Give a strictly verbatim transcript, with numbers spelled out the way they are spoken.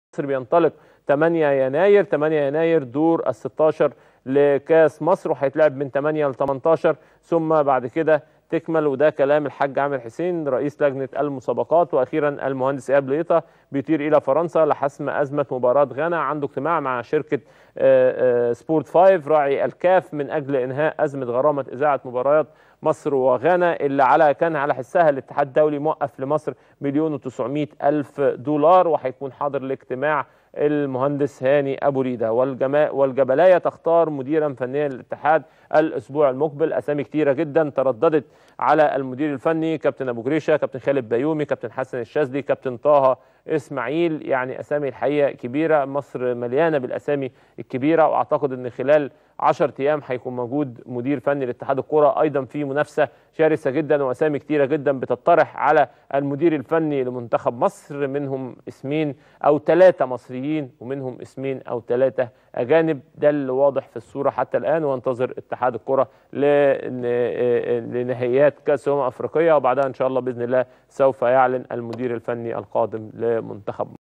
مصر بينطلق ثمانية يناير ثمانية يناير دور ال ستاشر لكاس مصر، وهيتلعب من ثمانية ل تمنتاشر، ثم بعد كده تكمل. وده كلام الحاج عامر حسين رئيس لجنة المسابقات. واخيرا المهندس ايهاب ليطة بيطير الى فرنسا لحسم ازمة مباراة غانا، عنده اجتماع مع شركة سبورت فايف راعي الكاف من اجل انهاء ازمة غرامة اذاعة مباريات مصر وغانا، اللي على كان على حسها الاتحاد الدولي موقف لمصر مليون وتسعمائة الف دولار. وهيكون حاضر الاجتماع المهندس هاني ابو ريده. والجبلايه تختار مديرا فنيا للاتحاد الاسبوع المقبل. اسامي كتيره جدا ترددت على المدير الفني، كابتن ابو جريشه، كابتن خالد بيومي، كابتن حسن الشاذلي، كابتن طه اسماعيل. يعني اسامي الحقيقه كبيره، مصر مليانه بالاسامي الكبيره. واعتقد ان خلال عشرة ايام هيكون موجود مدير فني لاتحاد الكره، ايضا في منافسه شرسه جدا واسامي كتيره جدا بتطرح على المدير الفني لمنتخب مصر، منهم اسمين او ثلاثه مصريين ومنهم اسمين او ثلاثه اجانب. ده اللي واضح في الصوره حتى الان. وانتظر اتحاد الكره لنهائيات كاس امم افريقيا، وبعدها ان شاء الله باذن الله سوف يعلن المدير الفني القادم لمنتخب مصر.